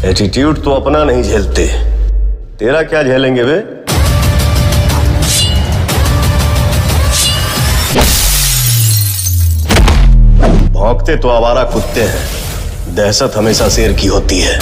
Attitude तो अपना नहीं झेलते, तेरा क्या झेलेंगे बे? भौंकते तो आवारा कुत्ते हैं, दहशत हमेशा शेर की होती है।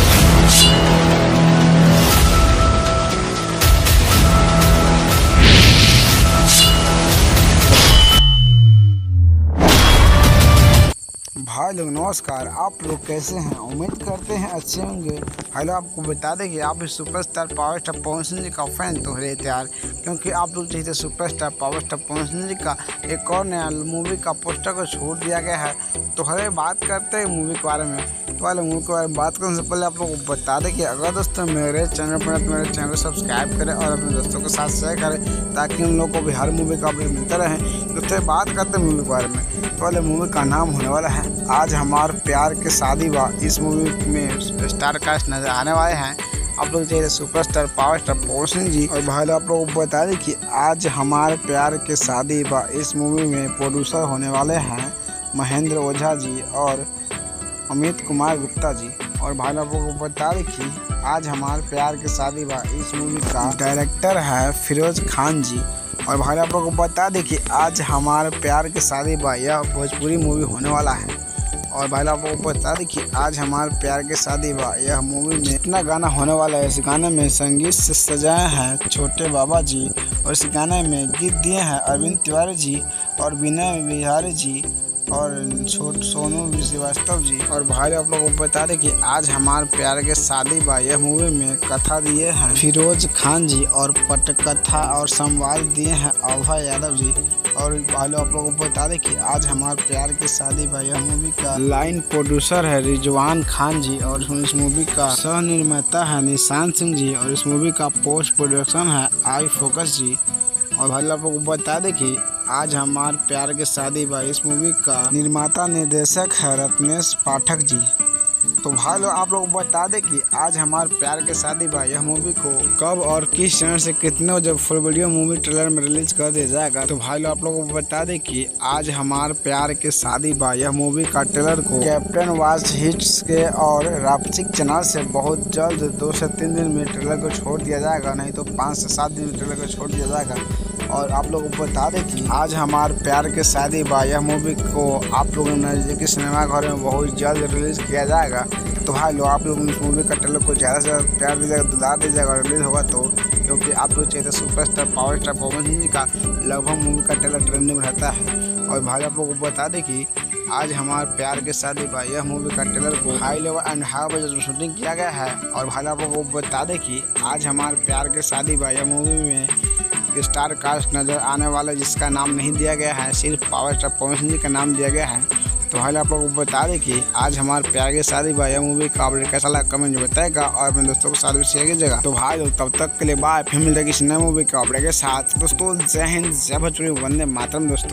भाई लोग नमस्कार, आप लोग कैसे हैं? उम्मीद करते हैं अच्छे होंगे। भाई लोग आपको बता दें कि आप भी superstar power star Pawan Singh ji का फैन तो है तैयार, क्योंकि आप लोग चाहिए superstar power star Pawan Singh ji का एक और नया मूवी का पोस्टर को छोड़ दिया गया है। तो हर बात करते हैं मूवी के बारे में। तो वाले मूवी के बारे में बात करने से पहले आप लोगों को बता दें कि अगर दोस्तों मेरे चैनल पर मेरे चैनल को सब्सक्राइब करें और अपने दोस्तों के साथ शेयर करें, ताकि उन लोगों को भी हर मूवी का अपडेट मिलता रहे। दोस्तों बात करते हैं मूवी के बारे में। तो वाले मूवी का नाम होने वाला है आज हमार प्यार के शादी बा। इस मूवी में स्टार कास्ट नजर आने वाले हैं आप लोग चाहिए superstar power star Pawan Singh ji. और भाई आप लोगों को बता दें कि आज हमारे प्यार के शादी बा इस मूवी में प्रोड्यूसर होने वाले हैं महेंद्र ओझा जी और अमित कुमार गुप्ता जी। और भाई आप लोगों को बता दें कि आज हमारे प्यार के शादी बा इस मूवी का डायरेक्टर है फिरोज खान जी। और भाई आप लोगों को बता दें कि आज हमारे प्यार के शादी बा यह भोजपुरी मूवी होने वाला है। और भाई आप लोगों को बता दें कि आज हमारे प्यार के शादी बा यह मूवी में इतना गाना होने वाला है। इस गाने में संगीत से सजाए हैं छोटे बाबा जी, और इस गाने में गीत दिए हैं अरविंद तिवारी जी और विनय बिहारी जी और सोनू श्रीवास्तव जी। और भाई आप लोगों को बता दें कि आज हमारे प्यार के शादी बा यह मूवी में कथा दिए हैं फिरोज खान जी और पटकथा और संवाद दिए हैं अभय यादव जी। और भाई आप लोगों को बता दें कि आज हमारे प्यार की शादी बा यह मूवी का लाइन प्रोड्यूसर है रिजवान खान जी, और इस मूवी का सह निर्माता है निशांत सिंह जी, और इस मूवी का पोस्ट प्रोडक्शन है आई फोकस जी। और भाई आप लोगों को बता दें कि आज हमारे प्यार के शादी बा इस मूवी का निर्माता निर्देशक है रत्नेश पाठक जी। तो भाई लोग आप लोग बता दें कि आज हमारे प्यार के शादी बा यह मूवी को कब और किस चैनल से कितने जब फुल वीडियो मूवी ट्रेलर में रिलीज कर दिया जाएगा। तो भाई लोग आप लोगों को बता दें कि आज हमारे प्यार के शादी बा यह मूवी का ट्रेलर को कैप्टन वाच हिट्स के और रापचिक चैनल से बहुत जल्द 2 से 3 दिन में ट्रेलर को छोड़ दिया जाएगा, नहीं तो 5 से 7 दिन में ट्रेलर को छोड़ दिया जाएगा। और आप लोगों को बता दें कि आज हमारे प्यार के शादी बा यह मूवी को आप लोगों ने नज़दीकी सिनेमाघर में बहुत जल्द रिलीज किया जाएगा। तो भाई लोग आप लोग इस मूवी का ट्रेलर को ज़्यादा से ज़्यादा प्यार दीजिएगा, दुलार दीजिएगा रिलीज होगा तो, क्योंकि आप लोग चाहिए superstar power star Pawan Singh ji का लगभग मूवी का ट्रेलर ट्रेंडिंग में रहता है। और भाई आप लोगों को बता दें कि आज हमारे प्यार के शादी बा यह मूवी का ट्रेलर को high level and high budget में शूटिंग किया गया है। और भाई आप लोगों को बता दें कि आज हमारे प्यार के शादी बा यह मूवी में स्टार कास्ट नज़र आने वाला जिसका नाम नहीं दिया गया है, सिर्फ पावर स्टार पवन सिंह जी का नाम दिया गया है। तो भाई आप लोगों को बता दें कि आज हमारे प्यार की शादी बा यह मूवी का अपडेट कैसा लगा कमेंट में बताएगा और अपने दोस्तों के साथ भी शेयर कीजिएगा। तो भाई लोग तब तक के लिए बाय, फिर मिलते हैं किसी नए मूवी के अपडेट के साथ। दोस्तों जय हिंद, जय भोजपुरी, वंदे मातरम दोस्तों।